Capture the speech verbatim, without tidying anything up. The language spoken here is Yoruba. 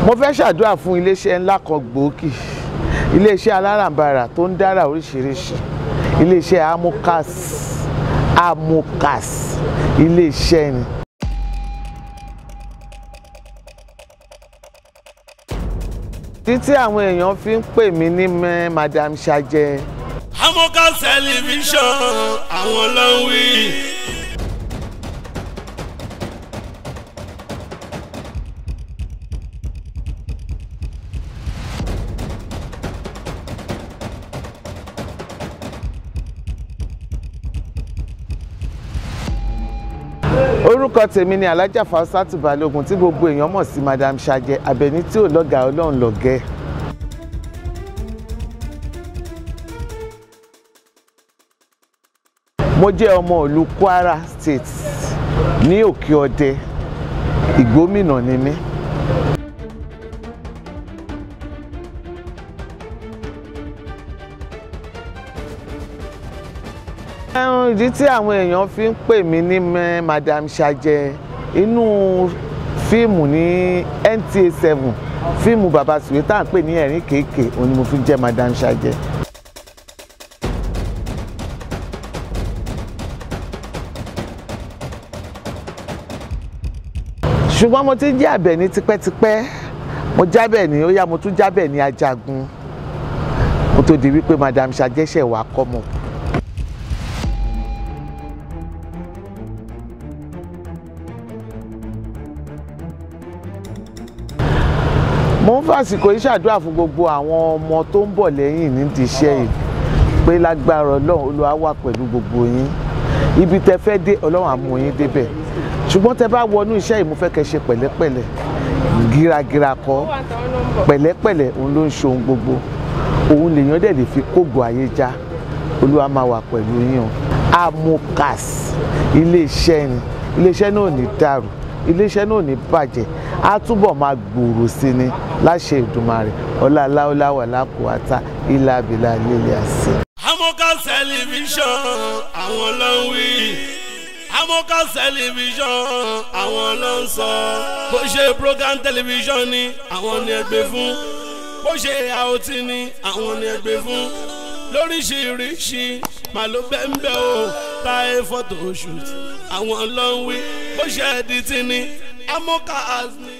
mo fẹ́ ṣàdúrà fún iléeṣẹ́ ńlá kan gbòógì, iléeṣẹ́ alárànbarà tó ń dára oríṣiríṣi, iléeṣẹ́ Amokaz Amokaz iléeṣẹ́ ni. títí àwọn èèyàn fi ń pè mí ní Madam Shaje. Amokaz television àwọn ló ń wí. Orúkọ tèmi ni Alájà Fausat Balogun tí gbogbo èèyàn mọ̀ sí Madam Shaje, Àbẹ̀ní tí ò lọ́gàá Ọlọ́run lọ́gẹ́. Mo jẹ́ ọmọ ìlú Kwara State ní Òkè Ọdẹ, Ìgbómìnà ni mí. Ìdí tí àwọn èèyàn fi ń pè mí ní Madam Shaje, inú fíìmù ní N T A seven, fíìmù bàbá Sùwé tá à ń pè ní ẹ̀rín kéèké, òun ni mo fi jẹ́ Madam Shaje. Ṣùgbọ́n mo ti jẹ́ Àbẹ̀ní tipẹ́tipẹ́, mo jábẹ̀ ní ó yá mo tún jábẹ̀ ní Ajagun, mo tó di wípé Madam Shaje ṣẹ̀ wá kọ́mọ. Mo ń fàsìkò yìí ṣàdúrà fún gbogbo àwọn ọmọ tó ń bọ̀ lẹ́yìn nídìí iṣẹ́ yìí pé lágbára Ọlọ́run Olúwa wà pẹ̀lú gbogbo yín, ibi tẹ́ fẹ́ dé Ọlọ́run á mú yín débẹ̀. Ṣùgbọ́n tẹ́ bá wọnú iṣẹ́ yìí mo fẹ́ kẹ́ ṣe pẹ̀lẹ́pẹ̀lẹ́, gíragíra kọ́, pẹ̀lẹ́pẹ̀lẹ́ òun ló ń ṣe ohun gbogbo, òun lèèyàn dẹ̀ lè fi kógo ayé já. Olúwa máa wà pẹ̀lú yín o. Amokaz iléeṣẹ́ ni, iléeṣẹ́ náà ò ní dàrú, iléeṣẹ́ náà ò ní bàjẹ́, á túbọ̀ máa gbòòrò sí ni láṣẹ Èdùmàrè. Ọlá aláwọ̀láwà lákòótá ilá abilà lílẹ̀ àṣẹ. Amokaz television àwọn ló ń wí. Amokaz television àwọn ló ń sọ. Bó ṣe program television ni àwọn ni ẹgbẹ́ fún, bó ṣe àwòtí ni àwọn ni ẹgbẹ́ fún. Lóríṣiríṣi màá ló bẹ́ẹ̀ ń bẹ́ o, táyé photo shoot àwọn ló ń wí. Bó ṣe ẹ̀dítì ni Amokaz ni.